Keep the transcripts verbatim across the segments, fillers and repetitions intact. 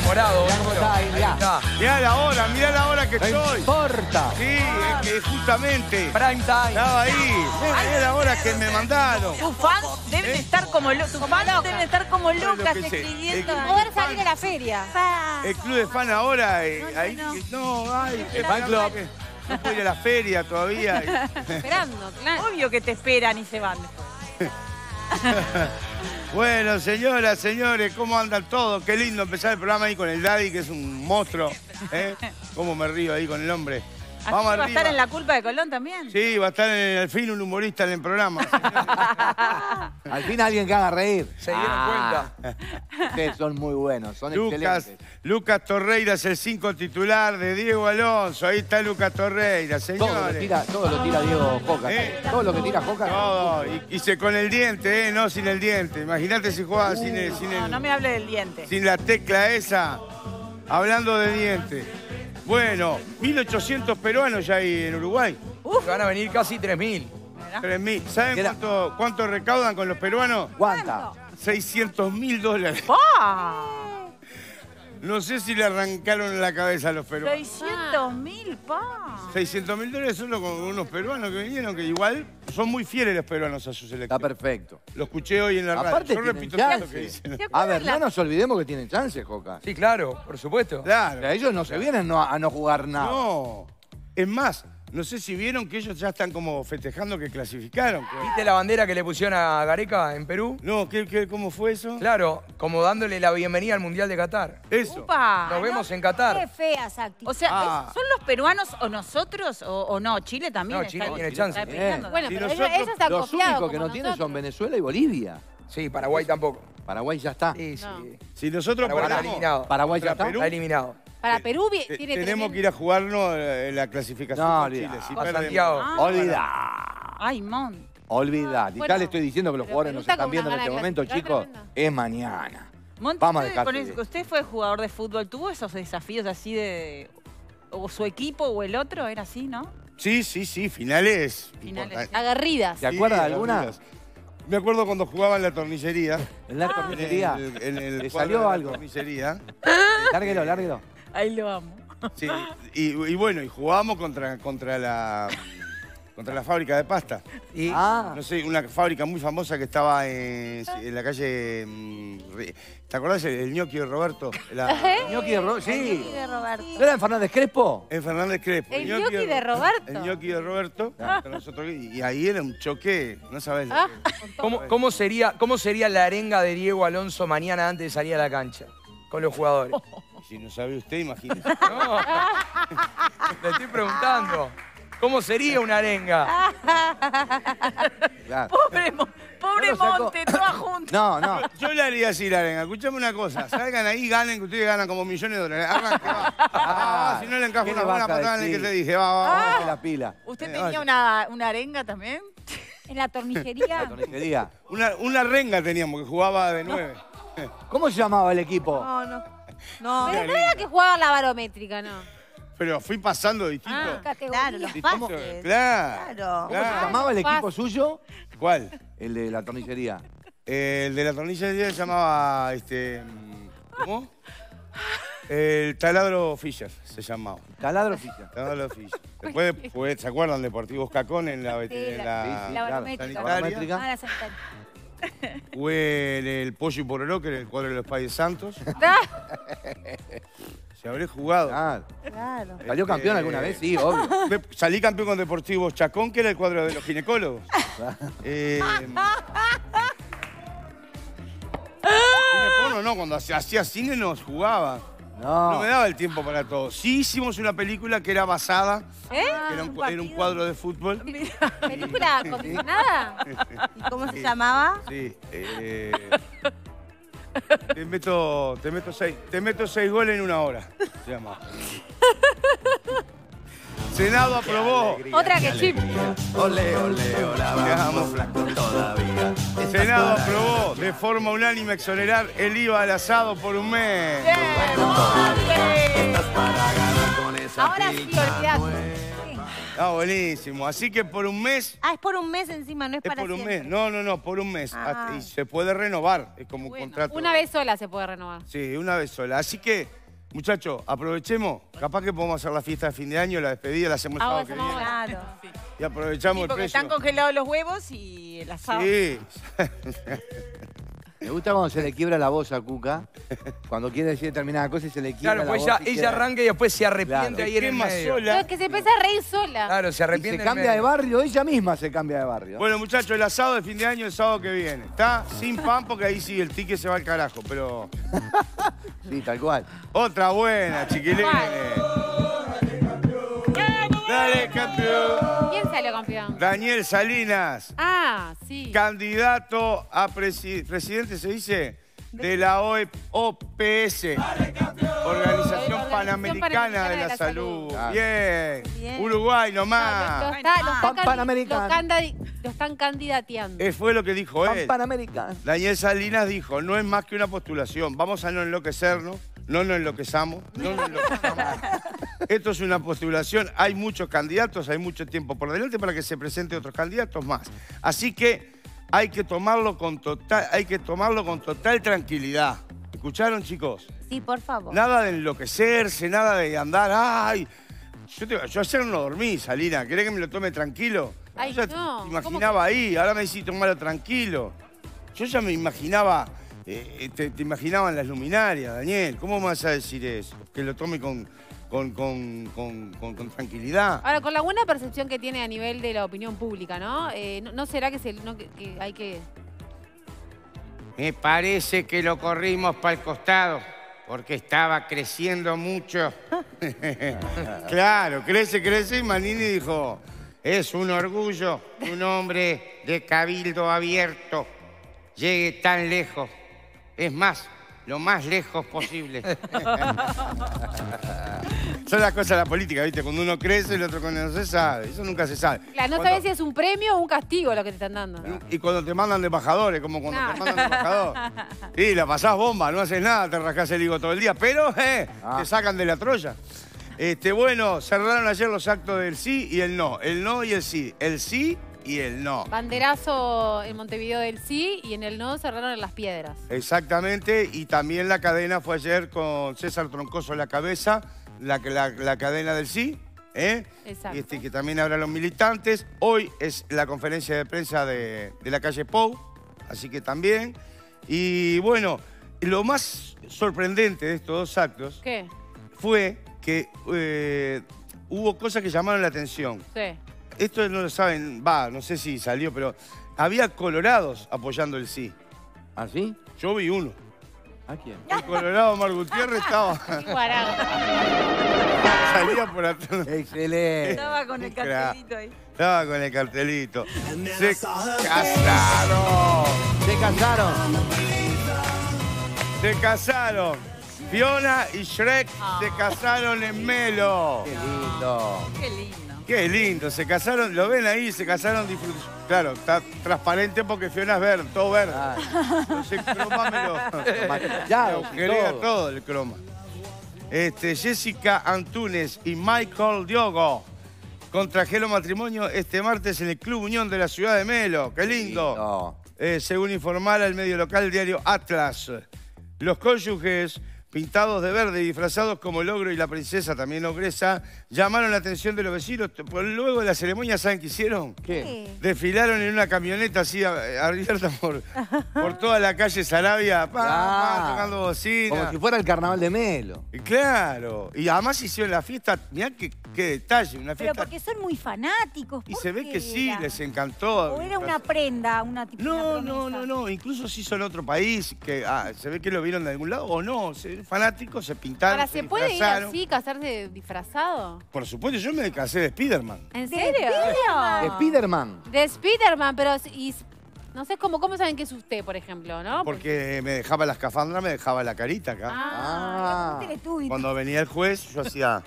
enamorado. Mirá cómo está ahí, mirá. Ahí está. Mirá la hora, mirá la hora que No estoy. importa. Sí, es que justamente Prime time. estaba ahí. Mirá la hora que me mandaron. Tus fans deben estar como locas. Tus fans deben estar como lo locas que sé. escribiendo. El- Poder salir a la feria. El club de fan ahora, eh, ahí, no, ay, El fan club. que no puedo ir a la feria todavía. Esperando, claro. Obvio que te esperan y se van. Bueno, señoras, señores, ¿cómo andan todos? Qué lindo empezar el programa ahí con el Daddy, que es un monstruo. ¿Eh? ¿Cómo me río ahí con el hombre? ¿Así Vamos va a arriba. estar en la culpa de Colón también? Sí, va a estar en, al fin un humorista en el programa. Al fin alguien que haga reír. Se dieron Ah, Ustedes son muy buenos, son Lucas, excelentes. Lucas Torreira es el cinco titular de Diego Alonso. Ahí está Lucas Torreira, Todo lo señores. tira, todo lo tira Diego Joca. Eh. Todo lo que tira Joca. Todo, y, y se con el diente, ¿eh? No sin el diente. Imagínate si jugaba sin, el, sin, No, el- no me hable del diente. sin la tecla esa. Hablando de diente. Bueno, mil ochocientos peruanos ya hay en Uruguay. Uf, Van a venir casi tres mil. mirá. tres mil. ¿Saben Era- cuánto, cuánto recaudan con los peruanos? ¿Cuánta? seiscientos mil dólares. ¡Pah! No sé si le arrancaron la cabeza a los peruanos. seiscientos mil, pa. seiscientos mil dólares solo con unos peruanos que vinieron, que igual son muy fieles los peruanos a su Está selección. perfecto. Lo escuché hoy en la radio. Aparte Yo tienen repito todo lo chance. que dicen. ¿Te A acuerdas ver, la- no nos olvidemos que tienen chance, Joca. Sí, claro, por supuesto. O Claro. sea, ellos no se vienen no- a no jugar nada. No. Es más, no sé si vieron que ellos ya están como festejando que clasificaron. que- ¿Viste la bandera que le pusieron a Gareca en Perú? No, ¿qué, qué, ¿cómo fue eso? Claro, como dándole la bienvenida al Mundial de Qatar. Eso. Upa. Nos vemos en Qué Qatar. feas actitudes. O sea, Ah. ¿es- ¿son los peruanos o nosotros o, o no? Chile también No, está- Chile tiene está chance. peleando. Bueno, Si pero ellos, nosotros- ellos están Los confiados únicos que como no tienen son nosotros. Venezuela y Bolivia. Sí, Paraguay tampoco. Paraguay ya está. Sí, sí. No. Si nosotros Paraguay está perdemos eliminado. Paraguay ya contra está. Perú, Está eliminado. Para Perú vi- te- tiene tenemos tremendo- que ir a jugarnos eh, la clasificación No, con Chile. olvidá. Si A perdemos. Santiago. Ah. Olvidá. Ay, mon. Olvidá. Y Bueno, ya le estoy diciendo que los pero jugadores Perú nos está están con viendo en una este gana de momento, clasificar chicos. tremenda. Es mañana. Monti, Vamos a usted, dejar con de- eso- usted fue jugador de fútbol, ¿tuvo esos desafíos así de... o su equipo o el otro? Era así, ¿no? Sí, sí, sí, finales. Finales. importantes. Aguerridas. ¿Te acuerdas de Sí, alguna? amigas. Me acuerdo cuando jugaba en la tornillería. En la En tornillería. el, en el ¿Le cuadro salió de la algo? tornillería. Lárguelo, lárguelo. Ahí lo amo. Sí, y, y bueno, y jugábamos contra, contra, la, contra la fábrica de pasta. Y Ah, No sé, una fábrica muy famosa que estaba en, en la calle... mm, Re- ¿Te acordás el, el ñoqui de Roberto? La- ñoqui de Ro- Sí, Sí. de Roberto. ¿No era en Fernández Crespo? en Fernández Crespo. El ñoqui de Roberto. El ñoqui de Roberto. con nosotros, y ahí era un choque, no sabés. lo Ah, que- ¿Cómo, cómo sería, ¿Cómo sería la arenga de Diego Alonso mañana antes de salir a la cancha? Con los jugadores. Si no sabe usted, imagínese. No. Le estoy preguntando. ¿Cómo sería una arenga? Claro. Pobre, Mo- pobre No lo saco. Monte, todas juntas. No, no. Yo le haría así, Larenga. Escuchame una cosa. Salgan ahí, ganen, que ustedes ganan como millones de dólares. Arranque, va. Ah, si no le encajo ¿Qué una le buena vas a patada en el que decir? te dije. Va, va, va. Póngase la pila. ¿Usted Eh, tenía vaya. una, una arenga también? en la tornillería. La tornillería. Una, una renga teníamos que jugaba de nueve. ¿Cómo se llamaba el equipo? No, no. No, pero no era que jugaba la barométrica, no. Pero fui pasando distinto. Ah, categoría. Claro, los Distinto. pases. Claro. Claro. ¿Cómo se claro. llamaba el equipo Fácil. suyo? ¿Cuál? El de la tornillería. Eh, el de la tornillería se llamaba, este, ¿cómo? El taladro Fischer se llamaba. Taladro Fischer. Taladro Fischer. Después fue, ¿se acuerdan? Deportivos Cacón en la, Sí, en la- la, sí, sí. La claro. barométrica. Sanitaria. Ah, la sanitaria. Jugué en el Pollo y Pororó, que era el cuadro de los Pais Santos. Se habré jugado. Ah, Claro. ¿salió Este, campeón alguna vez? Sí, obvio. de- salí campeón con Deportivos Chacón, que era el cuadro de los ginecólogos. Eh, cine porno no, cuando hacía hacía cine nos jugaba. No No. me daba el tiempo para todo. Sí hicimos una película que era basada, ¿Eh? que era un, cua- era un cuadro de fútbol. ¿Película condicionada? ¿Y cómo se llamaba? Sí. eh, te meto, te meto seis, te meto seis goles en una hora. Se llama. Senado aprobó. Otra que chip. Ole, ole, hola, Quedamos vamos todavía. El Senado aprobó de forma unánime exonerar el I V A al asado por un mes. Estás para ganar con esa Ahora sí, pinta olvidate. nueva. Ah, buenísimo. Así que por un mes, Ah, es por un mes encima, no es, es para por un siempre. mes. No, no, no, por un mes. Ah. Hasta- y se puede renovar. Es como un Bueno, contrato. Una vez sola se puede renovar. Sí, una vez sola. Así que Muchachos, aprovechemos. Capaz que podemos hacer la fiesta de fin de año, la despedida, la hacemos el sábado que viene. Claro. Y aprovechamos Sí, el porque precio. están congelados los huevos y el asado. Sí. Me gusta cuando se le quiebra la voz a Cuca. Cuando quiere decir determinada cosa y se le quiebra Claro, la pues voz. ella, y ella queda- arranca y después se arrepiente Claro. ahí en el Quema medio. sola. No, es que se empieza a reír sola. Claro, se Y se arrepiente en el cambia de medio. barrio, ella misma se cambia de barrio. Bueno, muchachos, el asado de fin de año el sábado que viene. Está sin pan porque ahí sí el tique se va al carajo, pero... Sí, tal cual. Otra buena, chiquilines. Dale, campeón. ¿Quién salió campeón? Daniel Salinas, Ah, sí. candidato a presi- presidente, se dice, de la O P S, Organización Panamericana de la Salud. Claro. Bien. Bien. Uruguay Lo, nomás. está- lo Pan- está candi- Panamericano. lo candadi- lo están candidateando. Eh, fue lo que dijo Pan él. Panamericano. Daniel Salinas dijo, no es más que una postulación, vamos a no enloquecernos, no nos enloquezamos, no nos enloquezamos. Esto es una postulación, hay muchos candidatos, hay mucho tiempo por delante para que se presenten otros candidatos más. Así que hay que tomarlo con total, hay que tomarlo con total tranquilidad. ¿Escucharon, chicos? Sí, por favor. Nada de enloquecerse, nada de andar, ay. Yo, te- yo ayer no dormí, Salina, ¿querés que me lo tome tranquilo? Ay, yo ya no, te imaginaba ahí, ahora me decís tomarlo tranquilo. Yo ya me imaginaba, eh, te, te imaginaba en las luminarias, Daniel. ¿Cómo me vas a decir eso? Que lo tome con, con, con, con, con- con tranquilidad. Ahora, con la buena percepción que tiene a nivel de la opinión pública, ¿no? Eh, ¿no, no será que, se, no, que, que hay que... Me parece que lo corrimos para el costado, porque estaba creciendo mucho. Claro, crece, crece y Manini dijo, Es un orgullo que un hombre de cabildo abierto llegue tan lejos. Es más, lo más lejos posible. son las cosas de la política, ¿viste? Cuando uno crece, el otro cuando no se sabe. Eso nunca se sabe. Claro, no Cuando- sabes si es un premio o un castigo lo que te están dando. Y cuando te mandan de embajadores, como cuando No. te mandan de embajador. Sí, la pasás bomba, no haces nada, te rascás el higo todo el día, pero eh, Ah. te sacan de la Troya. Este, bueno, cerraron ayer los actos del sí y el no. El no y el sí. El sí y el no. Banderazo en Montevideo del sí y en el no cerraron en Las Piedras. Exactamente, y también la cadena fue ayer con César Troncoso en la cabeza, la, la, la cadena del sí, ¿eh? Exacto. Este, que también habrá los militantes. Hoy es la conferencia de prensa de, de la calle Pou, así que también. Y bueno, lo más sorprendente de estos dos actos ¿Qué? fue que eh, hubo cosas que llamaron la atención. Sí. Esto no lo saben, va, no sé si salió, pero había colorados apoyando el sí. ¿Ah, sí? Yo vi uno. ¿A quién? El colorado Mar Gutiérrez estaba. Guarago. Salía por atrás. Excelente. Estaba con el Qué crack. cartelito ahí. Estaba con el cartelito. Se casaron. Se casaron. Se casaron. Fiona y Shrek se casaron en Melo. Qué lindo. Qué lindo. Qué lindo, se casaron, lo ven ahí, se casaron disfrutando. Claro, está transparente porque Fiona es verde, todo verde. Ah, Entonces el croma me lo, me maquillados y agujerea todo. todo el croma. Este, Jessica Antunes y Michael Diogo contrajeron matrimonio este martes en el Club Unión de la ciudad de Melo. ¡Qué lindo! lindo. Eh, según informara el medio local el diario Atlas. Los cónyuges, pintados de verde y disfrazados como el ogro y la princesa, también ogresa, llamaron la atención de los vecinos. Pues luego de la ceremonia, ¿saben qué hicieron? ¿Qué? Desfilaron en una camioneta así a- abierta por, por toda la calle Sarabia, pa, pa, Ah. tocando bocina. Como si fuera el carnaval de Melo. Y claro, y además hicieron la fiesta, mirá qué, qué detalle, una Pero fiesta. porque son muy fanáticos. Y ¿por se ve qué que sí, era? les encantó. O era una prenda, una tipo No, una no, promesa. no, no, incluso se hizo en otro país, que ah, se ve que lo vieron de algún lado, o no, se, fanáticos se pintaron, Ahora, se ¿se puede ir disfrazaron. así, casarse disfrazado? Por supuesto, yo me casé de Spiderman. ¿En ¿De serio? De Spiderman. De Spiderman, pero y, no sé cómo, cómo saben que es usted, por ejemplo, ¿no? Porque me dejaba la escafandra, me dejaba la carita acá. Ah, Ah. Teletubbies. Cuando venía el juez, yo hacía...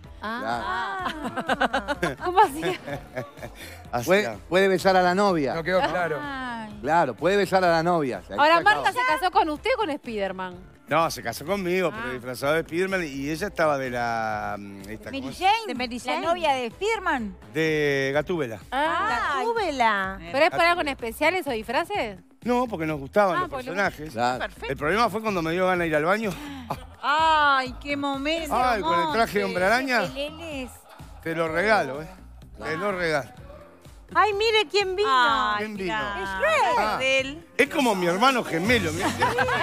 ah. ¿Cómo hacía? Puede, hacía. puede besar a la novia. No quedó claro. Ay. Claro, puede besar a la novia. Ahora, ¿Marta se casó con usted o con Spiderman? No, se casó conmigo, Ah. pero disfrazado de Spiderman, y ella estaba de la... mm, esta, ¿cómo Mary es? Jane, ¿De Mary la Jane? novia de Spiderman. De Gatúbela. Ah, Ay. Súbela. ¿pero es para con especiales o disfraces? No, porque nos gustaban Ah, los porque lo- personajes. Claro. Perfecto. El problema fue cuando me dio ganas de ir al baño. Ay, qué momento. Ay, con el traje de hombre araña. El L es... Te lo regalo, ¿eh? Te lo regalo. Ay, mire quién vino. Ay, ¿Quién vino? mirá. Ah, Es él. es como mi hermano gemelo. mirá.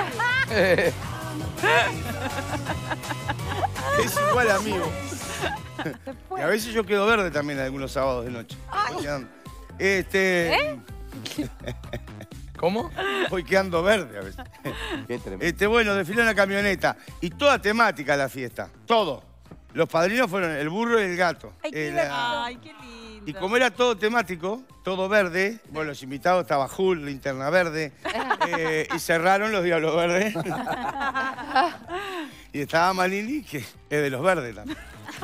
Es igual a mí. Y a veces yo quedo verde también algunos sábados de noche. Voy quedando- Este. ¿Eh? ¿Cómo? Voy quedando verde a veces. Qué tremendo. Este, bueno, desfiló en la camioneta. Y toda temática la fiesta. Todo. Los padrinos fueron el burro y el gato. Ay, qué Eh, la- divertido. Ay, qué lindo. Y como era todo temático, todo verde, bueno, los invitados estaba Jul, Linterna Verde, eh, y cerraron los Diablos Verdes. Y estaba Manini, que es de los verdes también.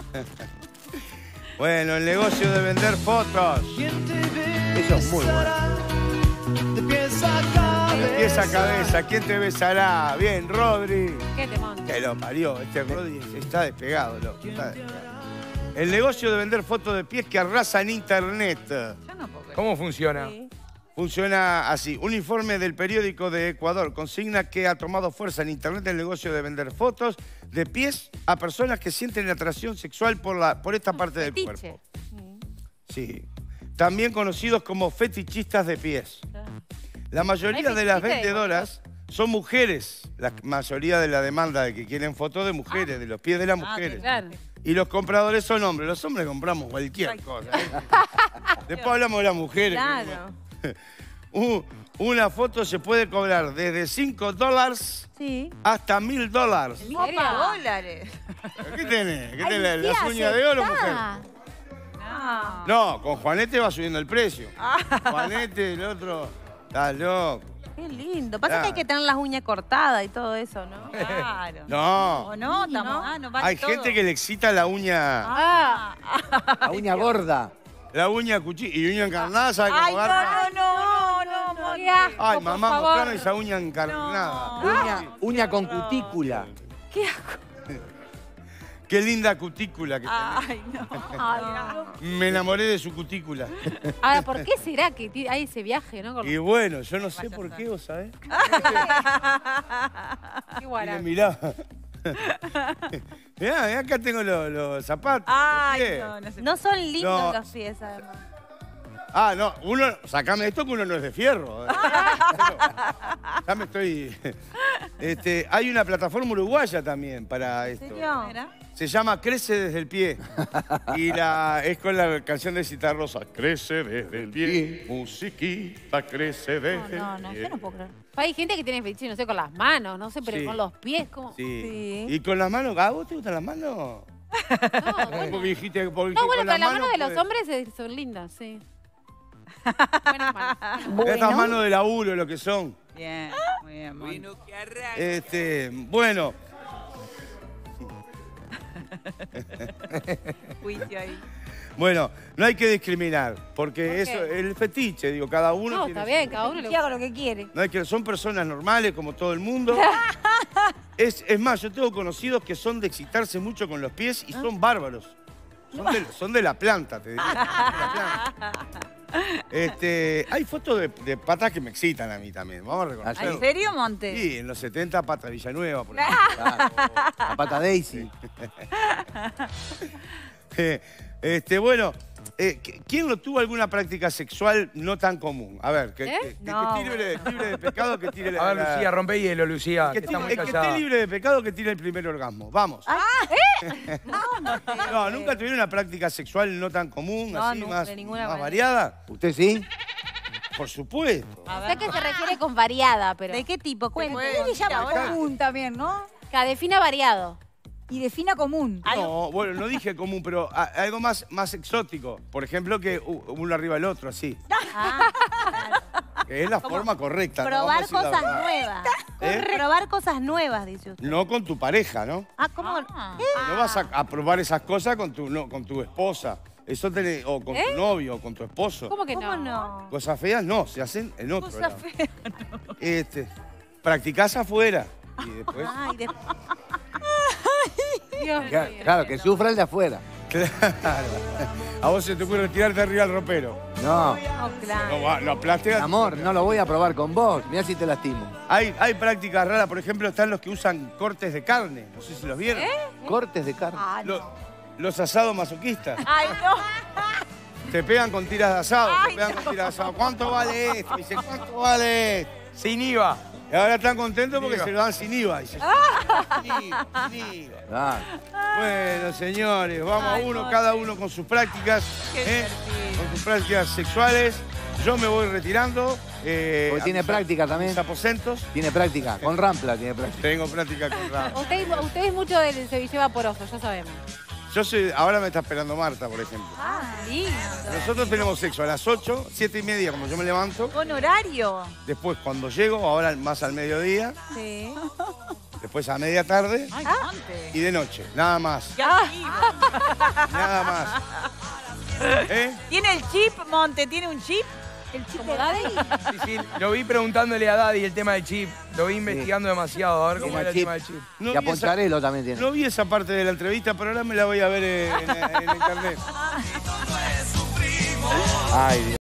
Bueno, el negocio de vender fotos. Eso es muy bueno. De pies a cabeza. De pies a cabeza, ¿quién te besará? Bien, Rodri. Qué temón. Que lo parió, este Rodri está despegado, loco, está despegado. El negocio de vender fotos de pies que arrasa en internet. Yo no puedo creer. ¿Cómo funciona? Funciona así. Un informe del periódico de Ecuador consigna que ha tomado fuerza en internet el negocio de vender fotos de pies a personas que sienten atracción sexual por, la, por esta parte del Fetiche. cuerpo. Sí. También conocidos como fetichistas de pies. La mayoría Hay de las fetichistas de vendedoras son mujeres. La mayoría de la demanda de que quieren fotos de mujeres, de los pies de las mujeres. Claro. Y los compradores son hombres. Los hombres compramos cualquier cosa. ¿eh? Después hablamos de las mujeres. Claro. Uh, una foto se puede cobrar desde cinco dólares Sí. hasta mil dólares. ¿En Opa, serio? dólares. ¿Qué tenés? ¿Qué Ay, tenés? ¿Las tía, uñas de oro, mujer? aceptá. No. No, con Juanete va subiendo el precio. Juanete, el otro, está loco. Qué lindo. Pasa que hay Claro. que tener las uñas cortadas y todo eso, ¿no? Claro. No, ¿O no? Sí, Tamo- ¿no? Ah, no vale hay todo. gente que le excita la uña, Ah, La uña gorda. la uña cuchilla y uña encarnada, ¿sabe Ay, cómo garpa? no, no, no, no. qué asco, Ay, por mamá, favor. mostrame esa uña encarnada. Uña, uña con cutícula. Qué linda cutícula que Ay, no. tenés. Me enamoré de su cutícula. Ahora, ¿por qué será que ti- hay ese viaje, no? Con- Y bueno, yo no sé por qué, ¿vos sabés? Qué Y guará. le miraba. Mirá, mirá, acá tengo los, los zapatos. Ay, ¿Por qué? no, no sé. No son lindos No. los pies, además. Ah, no, uno, sacame esto que uno no es de fierro. Ya me estoy. Este, hay una plataforma uruguaya también para esto. ¿En serio? ¿Era? Se llama Crece desde el pie. Y la, es con la canción de Citarrosa. Crece desde el pie, musiquita, crece desde No, no, el pie. yo no puedo creer. Hay gente que tiene fetiche, no sé, con las manos, no sé, pero Sí. con los pies, como... Sí. Sí. Y con las manos, ¿a vos te gustan las manos? No, Porque bueno. dijiste, porque No, bueno, con pero las manos de los puede- hombres eh, son lindas, sí. Buenas manos. Estas manos de laburo, lo que son. Bien, muy bien. muy bien. Este, bueno, Juicio ahí. bueno, no hay que discriminar, porque ¿Por eso qué? el fetiche, digo, cada uno No, tiene está su- bien, cada uno le Que haga lo que quiere. No hay que, son personas normales como todo el mundo. es, es más, yo tengo conocidos que son de excitarse mucho con los pies y son bárbaros. Son de, son de la planta, te digo. De la planta. Este, hay fotos de, de patas que me excitan a mí también, vamos a reconocerlo. ¿En serio, Monte? Sí, en los setenta, Pata Villanueva, por ejemplo. Claro. La pata Daisy. Eh, este, bueno, eh, ¿quién no tuvo alguna práctica sexual no tan común? A ver, que, ¿Eh? que- que No. esté libre, de- libre de pecado, que tire la... A ver, la- Lucía, rompe hielo, Lucía, que que está tire- muy el que callada. esté libre de pecado, que tire el primer orgasmo. Vamos. No, ¿nunca tuvieron una práctica sexual no tan común, No, así, nunca, más, de ninguna más manera. variada? ¿Usted sí? Por supuesto. Sé que se refiere con variada, pero... ¿De qué tipo? Cuenta. ¿Qué le llama común también, no? Que defina variado. Y defina común. No, bueno, no dije común, pero a- algo más, más exótico. Por ejemplo, que u- uno arriba del otro, así. Ah, Que es la forma correcta. ¿no? probar Vamos a decir la cosas verdad. nuevas. ¿Eh? Probar cosas nuevas, dice usted. No con tu pareja, ¿no? Ah, ¿cómo? No vas a, a probar esas cosas con tu, no, con tu esposa. Eso te, o con tu novio, o con tu esposo. ¿Cómo que ¿Cómo no? no? Cosas feas no, se hacen en otro Cosa lado. fea. Este, practicás afuera. Y después. Ay, de- Dios Claro, mío. claro, que sufra el de afuera. Claro. A vos se te ocurre tirarte arriba del ropero. No, No, claro. No, va- lo plateas. amor, no lo voy a probar con vos. Mirá si te lastimo. Hay, hay prácticas raras, por ejemplo, están los que usan cortes de carne. No sé si los vieron. Cortes de carne. Ah, Los, los asados masoquistas. Ay, no. Te pegan con tiras de asado. Ay, te pegan no. con tiras de asado. ¿Cuánto vale esto? Dice, ¿cuánto vale esto? Sin I V A. Y ahora están contentos porque Sin I V A. se lo dan sin I V A. Dice, sin I V A, sin I V A. Claro. Bueno, señores, vamos Ay, a uno, Monte. cada uno con sus prácticas. Qué ¿eh? divertido. Con sus prácticas sexuales. Yo me voy retirando. eh, Porque a tiene mis- práctica a también. mis aposentos. Tiene práctica. Con Rampla tiene práctica. Tengo práctica con Rafa. Usted, usted es mucho del ceviche vaporoso, ya sabemos. Yo soy, ahora me está esperando Marta, por ejemplo. Ah, lindo. Nosotros tenemos sexo a las ocho, siete y media cuando yo me levanto. Con horario. Después cuando llego, ahora más al mediodía. Sí. Después a media tarde Ay, Monte. y de noche. Nada más. Qué activo. Nada más. ¿Eh? ¿Tiene el chip, Monte? ¿Tiene un chip? El chip ¿Como de Daddy? Sí, sí, lo vi preguntándole a Daddy el tema del chip. Lo vi investigando demasiado. A ver cómo Tiene era el chip. tema del chip. No Y a vi, esa, Poncharelo también tiene. no vi esa parte de la entrevista, pero ahora me la voy a ver en, en- en internet. Ay, Dios.